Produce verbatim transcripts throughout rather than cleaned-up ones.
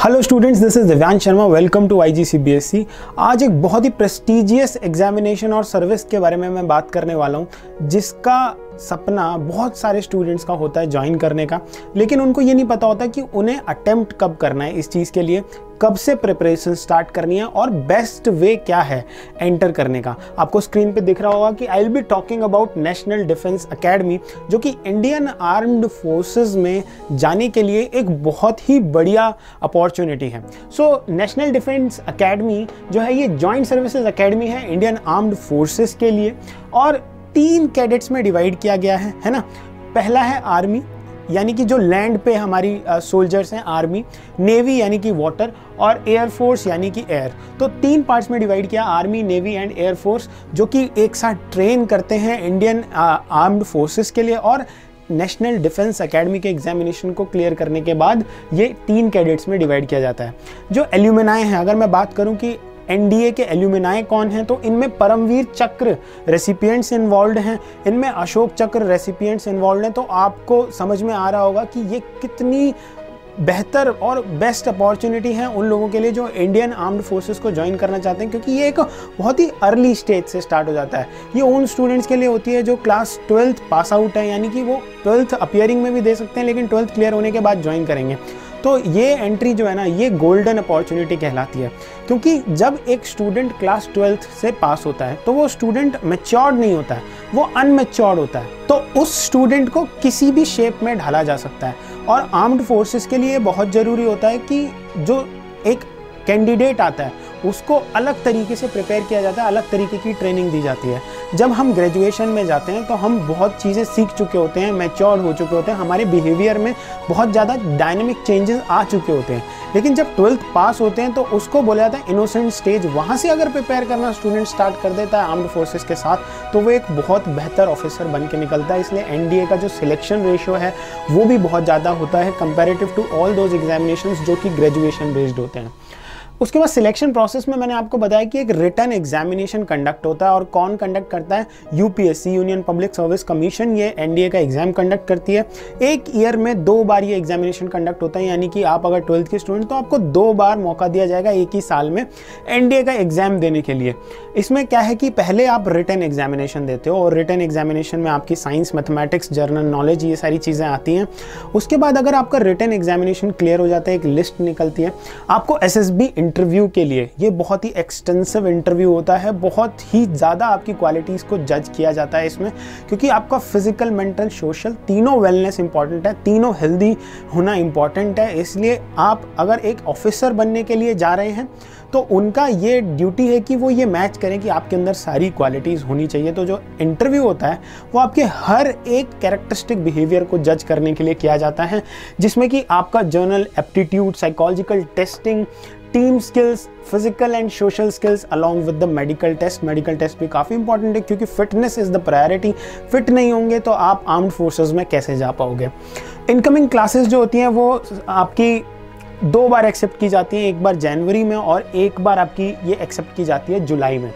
Hello students, this is Divyansh Sharma. Welcome to I G C B S C. आज एक बहुत ही प्रेस्टिजियस एग्जामिनेशन और सर्विस के बारे में मैं बात करने वाला हूँ, जिसका सपना बहुत सारे स्टूडेंट्स का होता है ज्वाइन करने का, लेकिन उनको ये नहीं पता होता कि उन्हें अटेम्प्ट कब करना है इस चीज़ के लिए, कब से प्रिपरेशन स्टार्ट करनी है और बेस्ट वे क्या है एंटर करने का। आपको स्क्रीन पे दिख रहा होगा कि I will be talking about national defence academy, जो कि इंडियन आर्म्ड फोर्सेस में जाने के लिए एक बहुत ही बढ़िया अपॉर्चुनिटी है। सो नेशनल डिफेंस एकेडमी जो है ये जॉइंट सर्विसेज एकेडमी है इंडियन आर्म्ड फोर्सेस के लिए, और तीन कैडेट्स में डिवाइड किया गया है है ना। पहला है आर्मी, यानी कि जो लैंड पे हमारी सोल्जर्स हैं, आर्मी, नेवी यानी कि वाटर, और एयर फोर्स यानी कि एयर। तो तीन पार्ट्स में डिवाइड किया, army, navy and air force, जो कि एक साथ ट्रेन करते हैं इंडियन आर्म्ड फोर्सेस के लिए। और नेशनल डिफेंस एकेडमी के एग्जामिनेशन को क्लियर करने के बाद ये तीन कैडेट्स में डिवाइड किया जाता है। जो एल्यूमिनाई हैं, अगर मैं बात करूं कि एन डी ए के एल्यूमिनाई कौन हैं, तो इनमें परमवीर चक्र रेसिपिएंट्स इन्वॉल्व हैं, इनमें अशोक चक्र रेसिपिएंट्स इन्वॉल्व हैं। तो आपको समझ में आ रहा होगा कि ये कितनी बेहतर और बेस्ट अपॉर्चुनिटी है उन लोगों के लिए जो इंडियन आर्म्ड फोर्सेस को ज्वाइन करना चाहते हैं, क्योंकि ये एक बहुत ही अर्ली स्टेज से स्टार्ट हो जाता है। ये उन स्टूडेंट्स के लिए होती है जो क्लास ट्वेल्थ पास आउट है, यानी कि वो ट्वेल्थ अपियरिंग में भी दे सकते हैं, लेकिन ट्वेल्थ क्लियर होने के बाद ज्वाइन करेंगे। तो ये एंट्री जो है ना, ये गोल्डन अपॉर्चुनिटी कहलाती है, क्योंकि जब एक स्टूडेंट क्लास ट्वेल्थ से पास होता है तो वो स्टूडेंट मैच्योर्ड नहीं होता है, वो अनमैच्योर्ड होता है। तो उस स्टूडेंट को किसी भी शेप में ढाला जा सकता है, और आर्म्ड फोर्सेस के लिए बहुत ज़रूरी होता है कि जो एक कैंडिडेट आता है उसको अलग तरीके से प्रिपेयर किया जाता है, अलग तरीके की ट्रेनिंग दी जाती है। जब हम ग्रेजुएशन में जाते हैं तो हम बहुत चीज़ें सीख चुके होते हैं, मैच्योर हो चुके होते हैं, हमारे बिहेवियर में बहुत ज़्यादा डायनेमिक चेंजेस आ चुके होते हैं। लेकिन जब ट्वेल्थ पास होते हैं तो उसको बोला जाता है इनोसेंट स्टेज। वहाँ से अगर प्रिपेयर करना स्टूडेंट स्टार्ट कर देता है आर्म्ड फोर्सेस के साथ, तो वो एक बहुत बेहतर ऑफिसर बन के निकलता है। इसलिए एन डी ए का जो सिलेक्शन रेशियो है वो भी बहुत ज़्यादा होता है comparative to all those examinations जो कि ग्रेजुएशन बेस्ड होते हैं। उसके बाद सिलेक्शन प्रोसेस में मैंने आपको बताया कि एक रिटन एग्जामिनेशन कंडक्ट होता है, और कौन कंडक्ट करता है? U P S C, union public service commission, ये एन डी ए का एग्जाम कंडक्ट करती है। एक ईयर में दो बार ये एग्जामिनेशन कंडक्ट होता है, यानी कि आप अगर ट्वेल्थ के स्टूडेंट तो आपको दो बार मौका दिया जाएगा एक ही साल में एन डी ए का एग्जाम देने के लिए। इसमें क्या है कि पहले आप रिटन एग्जामिनेशन देते हो, और रिटन एग्जामिनेशन में आपकी साइंस, मैथमेटिक्स, जर्नल नॉलेज, ये सारी चीज़ें आती हैं। उसके बाद अगर आपका रिटन एग्जामिनेशन क्लियर हो जाता है, एक लिस्ट निकलती है, आपको एस एस बी इंटरव्यू के लिए, ये बहुत ही एक्सटेंसिव इंटरव्यू होता है, बहुत ही ज़्यादा आपकी क्वालिटीज़ को जज किया जाता है इसमें, क्योंकि आपका फिजिकल, मेंटल, सोशल तीनों वेलनेस इंपॉर्टेंट है, तीनों हेल्दी होना इंपॉर्टेंट है। इसलिए आप अगर एक ऑफिसर बनने के लिए जा रहे हैं तो उनका ये ड्यूटी है कि वो ये मैच करें कि आपके अंदर सारी क्वालिटीज़ होनी चाहिए। तो जो इंटरव्यू होता है वो आपके हर एक कैरेक्टरिस्टिक बिहेवियर को जज करने के लिए किया जाता है, जिसमें कि आपका general aptitude, psychological testing, team skills, physical and social skills along with the medical test. Medical test भी काफ़ी इंपॉर्टेंट है, क्योंकि fitness is the priority. Fit नहीं होंगे तो आप आर्म्ड फोर्सेस में कैसे जा पाओगे। इनकमिंग क्लासेस जो होती हैं वो आपकी दो बार एक्सेप्ट की जाती है, एक बार जनवरी में और एक बार आपकी ये एक्सेप्ट की जाती है जुलाई में।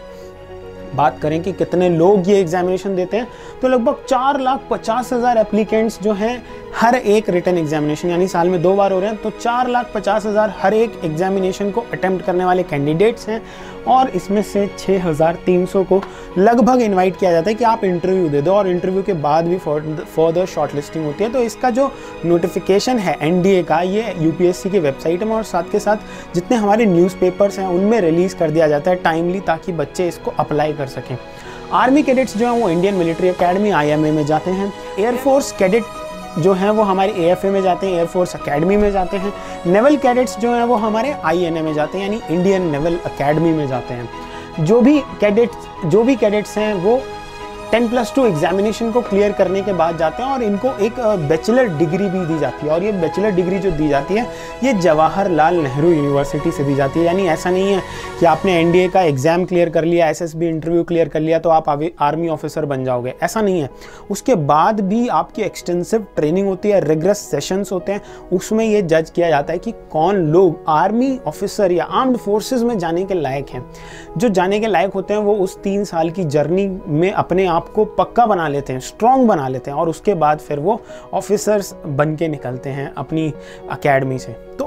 बात करें कि कितने लोग ये एग्जामिनेशन देते हैं, तो लगभग चार लाख पचास हज़ार एप्लीकेंट्स जो हैं हर एक रिटन एग्जामिनेशन, यानी साल में दो बार हो रहे हैं, तो चार लाख पचास हज़ार हर एक एग्जामिनेशन को अटेम्प्ट करने वाले कैंडिडेट्स हैं। और इसमें से छः हज़ार तीन सौ को लगभग इनवाइट किया जाता है कि आप इंटरव्यू दे दो, और इंटरव्यू के बाद भी फर्दर शॉर्टलिस्टिंग होती है। तो इसका जो नोटिफिकेशन है एन डी ए का, ये यू पी एस सी की वेबसाइट में और साथ के साथ जितने हमारे न्यूज़पेपर्स हैं उनमें रिलीज़ कर दिया जाता है टाइमली, ताकि बच्चे इसको अप्लाई कर सकें। आर्मी कैडेट्स जो हैं वो Indian military academy I M A में जाते हैं। एयरफोर्स कैडेट जो हैं वो हमारे ए एफ ए में जाते हैं, एयरफोर्स एकेडमी में जाते हैं। नेवल कैडेट्स जो हैं वो हमारे आई एन ए में जाते हैं, यानी इंडियन नेवल एकेडमी में जाते हैं। जो भी कैडेट्स जो भी कैडेट्स हैं वो टेन प्लस टू एग्जामिनेशन को क्लियर करने के बाद जाते हैं, और इनको एक बैचलर डिग्री भी दी जाती है। और ये बैचलर डिग्री जो दी जाती है ये जवाहरलाल नेहरू यूनिवर्सिटी से दी जाती है। यानी ऐसा नहीं है कि आपने एन डी ए का एग्ज़ाम क्लियर कर लिया, S S B interview clear कर लिया तो आप आर्मी ऑफिसर बन जाओगे, ऐसा नहीं है। उसके बाद भी आपकी एक्सटेंसिव ट्रेनिंग होती है, रिगरस सेशंस होते हैं, उसमें ये जज किया जाता है कि कौन लोग आर्मी ऑफिसर या आर्म्ड फोर्सेज में जाने के लायक हैं। जो जाने के लायक होते हैं वो उस तीन साल की जर्नी में अपने आपको पक्का बना लेते हैं, स्ट्रॉन्ग बना लेते हैं, और उसके बाद फिर वो ऑफिसर्स बन के निकलते हैं अपनी एकेडमी से। तो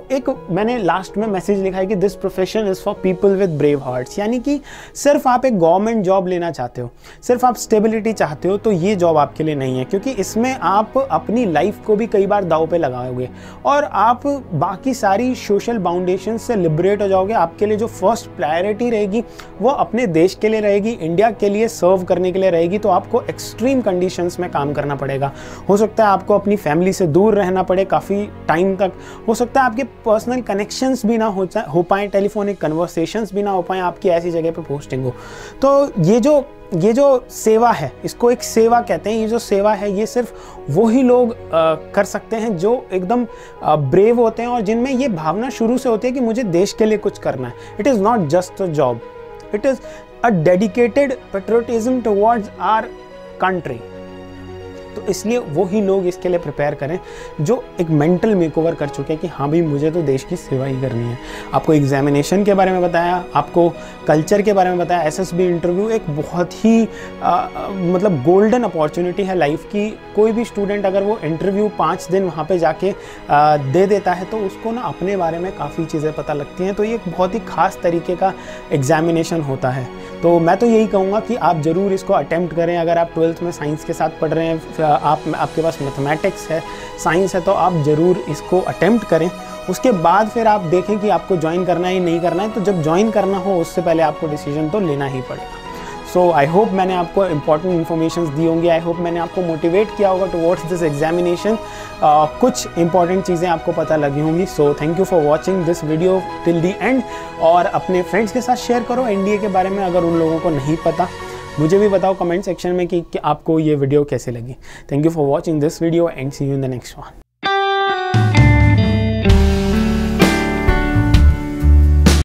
एक मैंने लास्ट में मैसेज लिखा है कि this profession is for people with brave hearts, यानी कि सिर्फ आप एक गवर्नमेंट जॉब लेना चाहते हो, सिर्फ आप स्टेबिलिटी चाहते हो, तो ये जॉब आपके लिए नहीं है, क्योंकि इसमें आप अपनी लाइफ को भी कई बार दाव पे लगाओगे और आप बाकी सारी सोशल बाउंडेशन से लिबरेट हो जाओगे। आपके लिए जो फर्स्ट प्रायोरिटी रहेगी वो अपने देश के लिए रहेगी, इंडिया के लिए सर्व करने के लिए रहेगी। तो आपको एक्सट्रीम कंडीशंस में काम करना पड़ेगा। हो सकता है आपको अपनी फैमिली से दूर रहना पड़े काफ़ी टाइम तक, हो सकता है आपके पर्सनल कनेक्शंस भी ना हो हो पाए, टेलीफोनिक कन्वर्सेशंस भी ना हो पाए, आपकी ऐसी जगह पे पोस्टिंग हो। तो ये जो ये जो सेवा है, इसको एक सेवा कहते हैं। ये जो सेवा है ये सिर्फ वही लोग आ, कर सकते हैं जो एकदम ब्रेव होते हैं और जिनमें ये भावना शुरू से होती है कि मुझे देश के लिए कुछ करना है। It is not just a job, it is a dedicated patriotism towards our country. तो इसलिए वही लोग इसके लिए प्रिपेयर करें जो एक मेंटल मेकओवर कर चुके हैं कि हाँ भाई मुझे तो देश की सेवा ही करनी है। आपको एग्जामिनेशन के बारे में बताया, आपको कल्चर के बारे में बताया। एसएसबी इंटरव्यू एक बहुत ही आ, मतलब गोल्डन अपॉर्चुनिटी है लाइफ की। कोई भी स्टूडेंट अगर वो इंटरव्यू पाँच दिन वहाँ पे जाके आ, दे देता है तो उसको ना अपने बारे में काफ़ी चीज़ें पता लगती हैं। तो ये एक बहुत ही ख़ास तरीके का एग्जामिनेशन होता है। तो मैं तो यही कहूँगा कि आप ज़रूर इसको अटेम्प्ट करें। अगर आप ट्वेल्थ में साइंस के साथ पढ़ रहे हैं, आप आपके पास मैथमेटिक्स है, साइंस है, तो आप ज़रूर इसको अटेम्प्ट करें। उसके बाद फिर आप देखें कि आपको ज्वाइन करना है या नहीं करना है। तो जब ज्वाइन करना हो उससे पहले आपको डिसीजन तो लेना ही पड़ेगा। सो आई होप मैंने आपको इंपॉर्टेंट इन्फॉर्मेशन दी होंगी। आई होप मैंने आपको मोटिवेट किया होगा टुवर्ड्स दिस एग्जामिनेशन। कुछ इंपॉर्टेंट चीज़ें आपको पता लगी होंगी। So thank you for watching this video till the end. और अपने फ्रेंड्स के साथ शेयर करो एनडीए के बारे में अगर उन लोगों को नहीं पता। मुझे भी बताओ कमेंट सेक्शन में कि, कि आपको ये वीडियो कैसे लगी। Thank you for watching this video and see you in the next one.